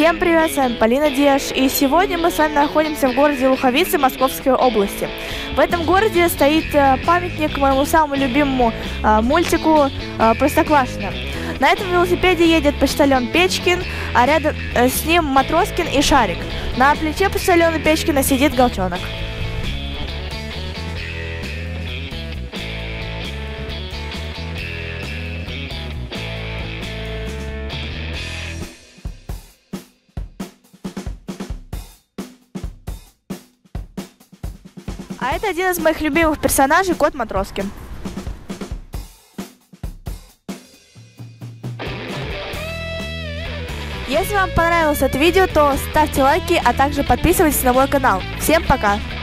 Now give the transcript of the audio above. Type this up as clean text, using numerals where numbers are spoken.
Всем привет, с вами Полина Деш, и сегодня мы с вами находимся в городе Луховицы Московской области. В этом городе стоит памятник моему самому любимому мультику «Простоквашино». На этом велосипеде едет почтальон Печкин, а рядом с ним Матроскин и Шарик. На плече почтальона Печкина сидит Голчонок. А это один из моих любимых персонажей, кот Матроскин. Если вам понравилось это видео, то ставьте лайки, а также подписывайтесь на мой канал. Всем пока!